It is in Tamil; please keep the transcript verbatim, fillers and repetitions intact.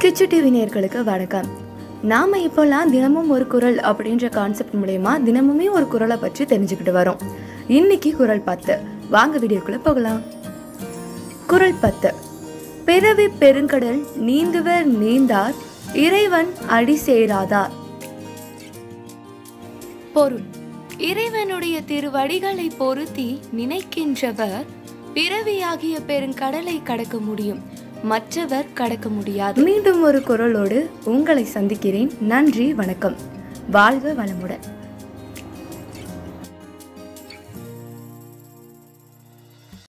கிச்சு டிவி நேயர்களுக்கு வணக்கம். நாம இப்போல்லாம் தினமும் ஒரு குறள் அப்படின்ற கான்செப்ட் மூலமா தினமுமே ஒரு குறளை பற்றி தெரிஞ்சுக்கிட்டு வரோம். இன்னைக்கு குறள் பத்து. வாங்க வீடியோக்குள்ள போகலாம். குறள் பத்து. பிறவி பெருங்கடல் நீந்துவர் நீந்தார் இறைவன் அடி சேராதார். பொருள்: இறைவனுடைய திருவடிகளை பொருத்தி நினைக்கின்றவர் பிறவியாகிய பெருங்கடலை கடக்க முடியும், மற்றவர் கடக்க முடியாது. மீண்டும் ஒரு குறளோடு உங்களை சந்திக்கிறேன். நன்றி, வணக்கம். வாழ்க வளமுடன்.